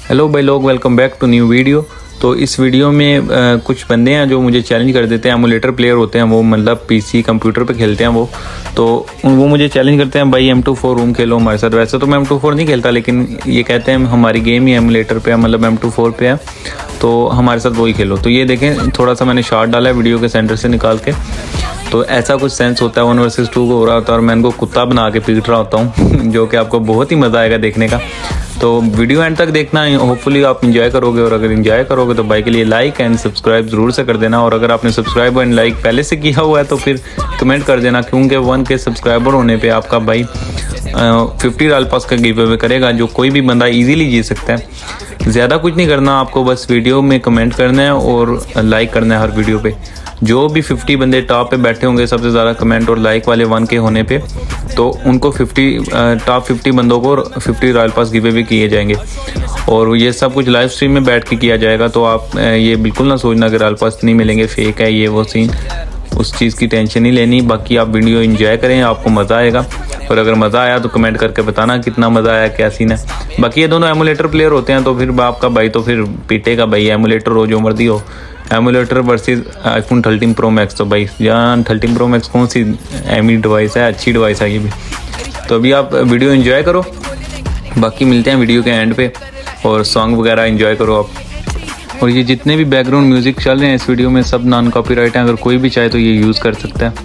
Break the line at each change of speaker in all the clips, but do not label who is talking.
Hello भाई लोग, welcome back to new video. तो इस वीडियो में कुछ बंदे हैं जो मुझे चैलेंज कर देते हैं। एमुलेटर प्लेयर होते हैं वो, मतलब पीसी कंप्यूटर पे खेलते हैं वो मुझे चैलेंज करते हैं, भाई M24 रूम खेलो हमारे साथ। वैसे तो मैं M24 नहीं खेलता, लेकिन ये कहते हैं हमारी गेम ही एमुलेटर पे है, मतलब M24 पे है, तो हमारे साथ वही खेलो। तो ये देखें, थोड़ा सा मैंने शॉट डाला है वीडियो के सेंटर से निकाल के। तो ऐसा कुछ सेंस होता है, 1 वर्सेस 2 को हो रहा होता है और मैं इनको कुत्ता बना के पीट रहा होता हूँ जो कि आपको बहुत ही मज़ा आएगा देखने का। तो वीडियो एंड तक देखना, होपफुली आप एंजॉय करोगे। और अगर एंजॉय करोगे तो भाई के लिए लाइक एंड सब्सक्राइब ज़रूर से कर देना। और अगर आपने सब्सक्राइब एंड लाइक पहले से किया हुआ है तो फिर कमेंट कर देना, क्योंकि 1 के सब्सक्राइबर होने पे आपका भाई 50 रॉयल पास का गिव अवे करेगा, जो कोई भी बंदा इजीली जीत सकता है। ज़्यादा कुछ नहीं करना आपको, बस वीडियो में कमेंट करना है और लाइक करना है हर वीडियो पे। जो भी 50 बंदे टॉप पे बैठे होंगे सबसे ज़्यादा कमेंट और लाइक वाले 1 के होने पे, तो उनको टॉप 50 बंदों को 50 रॉयल पास गिवे भी किए जाएंगे। और ये सब कुछ लाइव स्ट्रीम में बैठ के किया जाएगा, तो आप ये बिल्कुल ना सोचना कि रॉयल पास नहीं मिलेंगे, फेक है ये वो सीन, उस चीज़ की टेंशन नहीं लेनी। बाकी आप वीडियो एंजॉय करें, आपको मज़ा आएगा। और अगर मज़ा आया तो कमेंट करके बताना कितना मज़ा आया, क्या सीन है। बाकी ये दोनों एमुलेटर प्लेयर होते हैं, तो फिर आपका भाई तो फिर पीटेगा भाई। एमुलेटर हो जो मर्जी हो, emulator versus iPhone 13 Pro Max। तो भाई जान 13 Pro Max कौन सी एमी डिवाइस है, अच्छी डिवाइस है ये भी। तो अभी आप वीडियो एंजॉय करो, बाकी मिलते हैं वीडियो के एंड पे। और सॉन्ग वगैरह एंजॉय करो आप। और ये जितने भी बैकग्राउंड म्यूजिक चल रहे हैं इस वीडियो में सब नॉन कॉपीराइट हैं, अगर कोई भी चाहे तो ये यूज़ कर सकता है।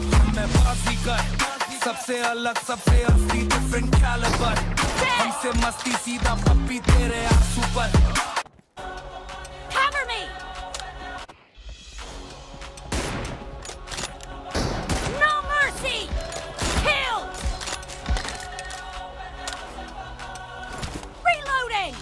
सबसे अलग सबसे असली डिफरेंट कैलिबर, हमसे मस्ती सीधा पप्पी तेरे आप super.
Cover me! No mercy! Kill! Reloading!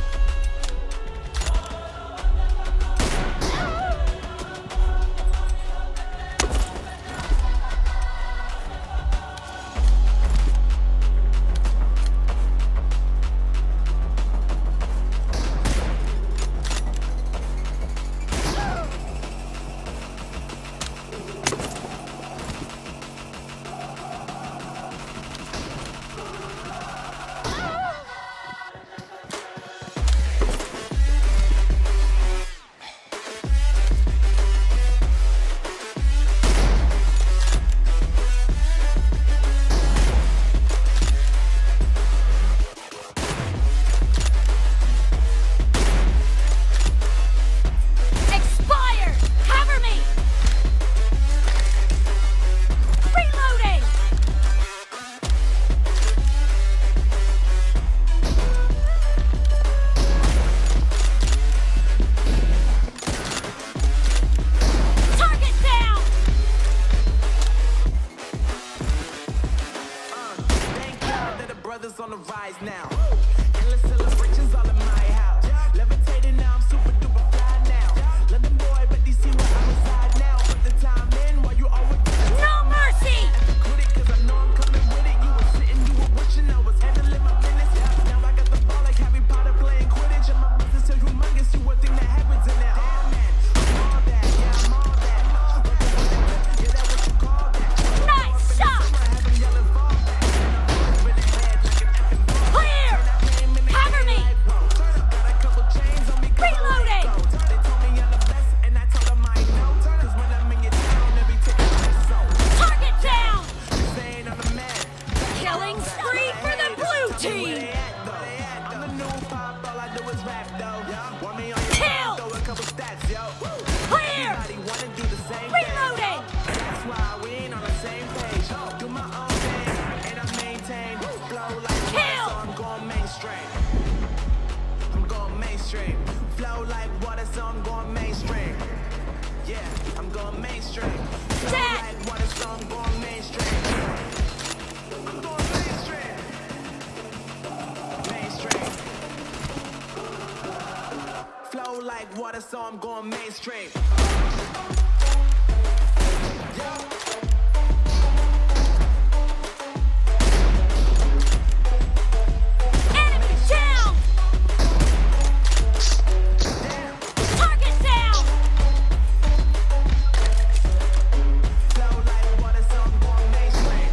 On the rise now, endless celebrations all in my house. Levitating now, I'm super duper fly now. London boy, but they see where I reside now. Put the time in while you always
No mercy!
quit it, cause I know I'm coming with it. You were sitting, you were wishing I was handling my business. Now I got the ball like Harry Potter playing Quidditch, and my business is humongous. You would think that happens in it. Damn man, I'm all that, yeah, I'm all that. Yeah, that's what you call that.
Nice shot!
I have them yelling fall back.
Clear! Cover me! Reloading! Target down! Killing spree for the blue team! Kill! Clear! Reloading! Kill!
Flow like water, so I'm going mainstream. Yeah, I'm going mainstream. Flow
Dead.
like water, so I'm going mainstream. I'm going mainstream. Mainstream. Flow like water, so I'm going mainstream.
Enemy down! Target down!
Flow like water, so I'm going mainstream.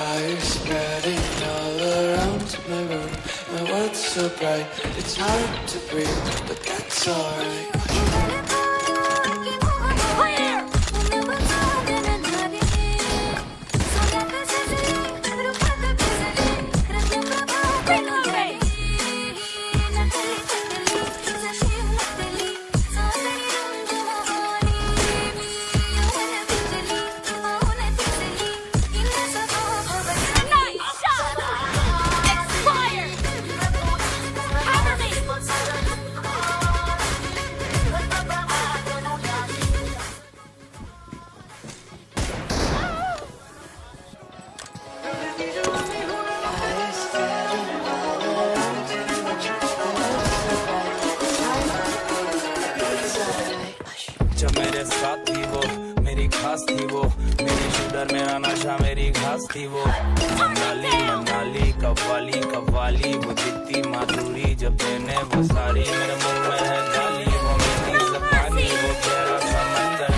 Fire spreading all around my room. My world's so bright, it's hard to breathe, but that's alright.
जब मेरे साथ थी वो मेरी खास थी वो मेरी शूटर मेरा नशा मेरी घास थी वो मनाली मनाली कव्वाली कव्वाली वो दिखती माधुरी जब देने वो सारी मेरे मुंह में है गाली वो मेरी ज़बानी वो तेरा समंदर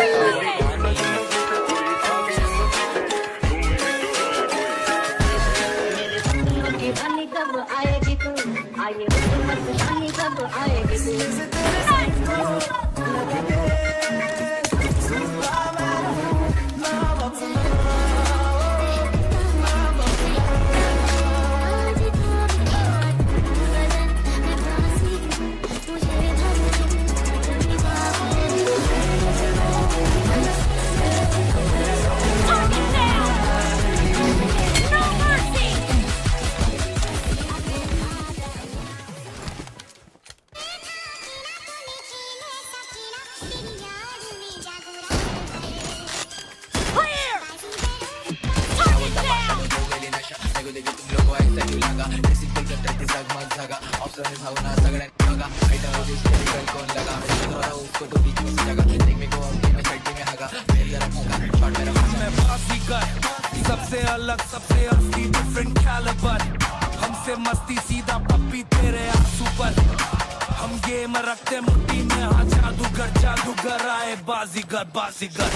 सबसे अलग सबसे असली डिफरेंट कैलिबर हमसे मस्ती सीधा पप्पी तेरे आंसू पर हम गेम रखते मुट्ठी में हाँ जादूगर आए बाजीगर बाजीगर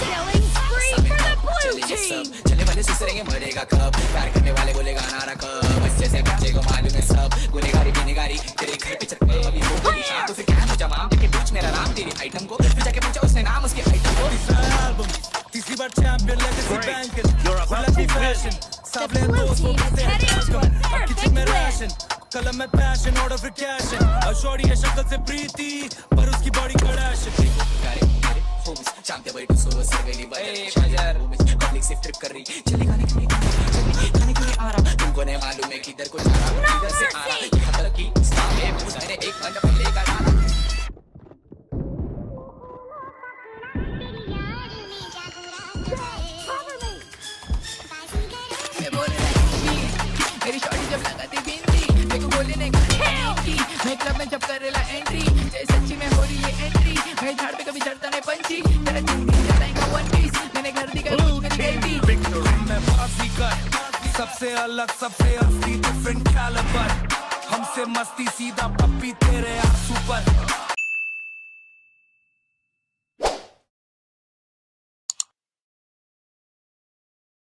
चले वाले सुसरेंगे मरेगा कब प्यार करने वाले बोलेगा नारा कब अच्छे से बच्चे को मालूम है सब गुनेगारी बेनेगारी तेरे घर पे चक्कर अभी हो गई तो फिर क्या मुझे माम के पूछ मेरा नाम तेरी आइटम को फिर जाके पूछा उसने नाम उसके आइटम को
तीसरी बार champion legacy banking lucky fashion सब ले दोस्त वो कहते हैं अब किचन में राशन कलम में पैशन ऑर्डर फिर कैशन और शॉर्टी है शक्ल से प्रीति पर उसकी बॉडी कड़ाशन
शाम के बैठो सो सवेली बाजार पब्लिक से ट्रिप कर रही चले खाने के लिए आ रहा तुमको नहीं मालूम है किधर को जा रहा किधर से आ रहा यहाँ तक की स्टाफ है मैंने एक घंटा पहले का डाला मेरी शॉर्टी जब लगाती बिंदी मेरे को बोले नहीं मैं क्लब में जब करेला एंट्री सच्ची में हो रही है एंट्री मैं झाड़ पे कभी चढ़ता नहीं पंची तेरा दिन जलाएगा वन पीस मैंने घर दी गई
मैं बाजीगर सबसे अलग सबसे असली डिफरेंट कैलिबर हमसे मस्ती सीधा पप्पी तेरे आंसू पर